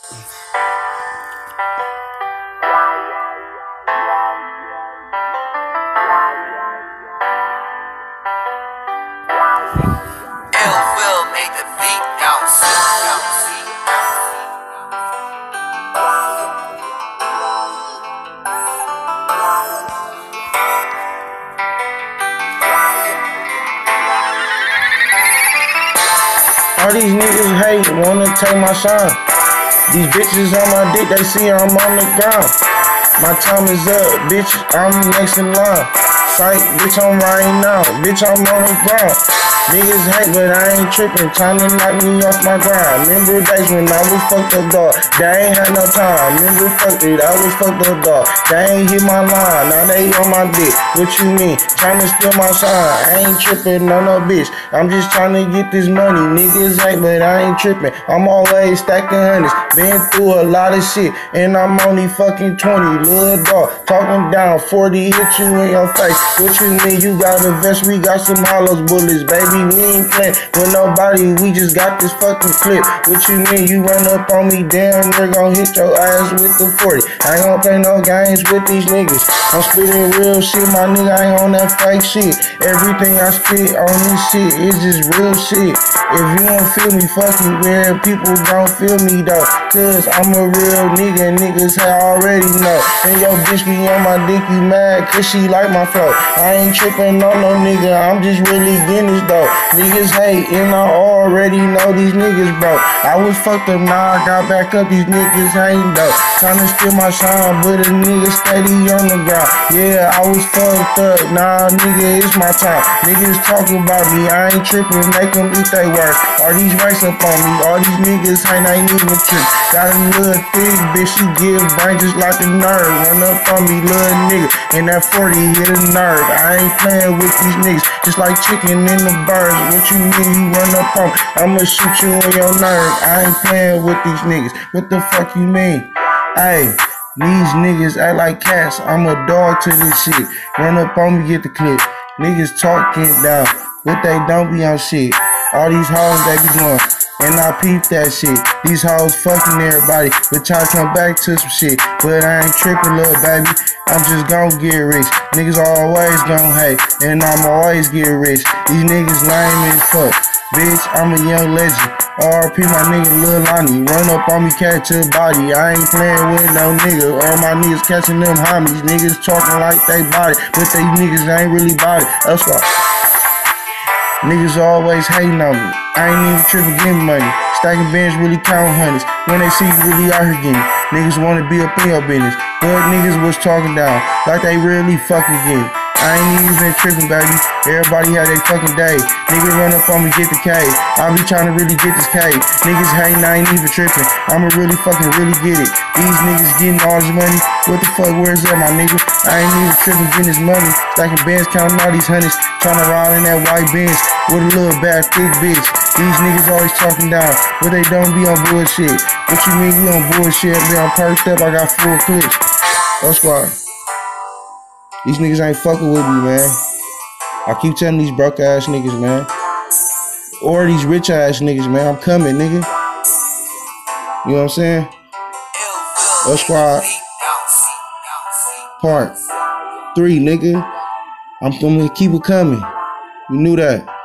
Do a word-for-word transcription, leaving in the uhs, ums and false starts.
All these niggas hate, wanna take my shine. These bitches on my dick, they see I'm on the ground. My time is up, bitch, I'm next in line. Sight, bitch, I'm right now, bitch, I'm on the ground. Niggas hate, but I ain't trippin', tryna knock me off my grind. Remember days when I was fucked up, dog, they ain't had no time. Remember fucked it, I was fucked up, dog, they ain't hit my line. Now they on my dick, what you mean? Tryna steal my shine, I ain't trippin', no, no, bitch. I'm just tryna get this money. Niggas hate, but I ain't trippin', I'm always stacking hundreds. Been through a lot of shit, and I'm only fucking twenty. Little dog, talking down, forty, hit you in your face. What you mean? You got a vest, we got some hollow bullets, baby. We ain't playing with nobody, we just got this fucking clip. What you mean? You run up on me, damn, they're gon' hit your ass with the forty. I ain't gon' play no games with these niggas. I'm spitting real shit, my nigga, I ain't on that fake shit. Everything I spit on this shit is just real shit. If you don't feel me, fuck you, man, people don't feel me though. Cause I'm a real nigga, niggas already know. And your bitch be on my dick, you mad, cause she like my flow. I ain't tripping on no nigga, I'm just really getting this though. Niggas hate, and I already know these niggas, bro. I was fucked up, now I got back up, these niggas hating though. Tryna steal my shine, but a nigga steady on the ground. Yeah, I was fucked up, nah nigga, it's my time. Niggas talking about me, I ain't tripping, make them eat they words. All these rights up on me, all these niggas ain't, ain't even trick. Got a little thick bitch, she give brain just like a nerve. Run up on me, little nigga, and that forty hit a nerve. I ain't playing with these niggas, just like chicken in the birds. What you mean you run up on me? I'ma shoot you in your nerve. I ain't playing with these niggas. What the fuck you mean? Hey, these niggas act like cats. I'm a dog to this shit. Run up on me, get the clip. Niggas talking down, but they don't be on shit. All these hoes they be doing, and I peep that shit. These hoes fucking everybody, but y'all come back to some shit. But I ain't tripping, little baby, I'm just gon' get rich. Niggas always gon' hate, and I'm always get rich. These niggas lame as fuck, bitch, I'm a young legend. R P my nigga Lil Lonnie, run up on me, catch a body. I ain't playing with no nigga, all my niggas catching them homies. Niggas talking like they body, but they niggas ain't really body. That's why niggas always hating on me. I ain't even tripping getting money. Stacking bands really count hundreds. When they see you really out here getting, niggas wanna be up in your business. But niggas was talking down like they really fucking getting. I ain't even tripping, baby. Everybody had their fucking day. Niggas run up on me, get the K. I be trying to really get this K. Niggas hating, I ain't even tripping. I'ma really fucking really get it. These niggas getting all this money. What the fuck, where's that, my nigga? I ain't even tripping getting this money. Stacking bands, counting all these hundreds. Trying to ride in that white Benz with a little bad thick bitch. These niggas always talking down, but they don't be on bullshit. What you mean we on bullshit? Be on perked up, I got full clips. That's why. These niggas ain't fucking with me, man. I keep telling these broke ass niggas, man. Or these rich ass niggas, man. I'm coming, nigga. You know what I'm saying? L Squad. Part three, nigga. I'm gonna keep it coming. You knew that.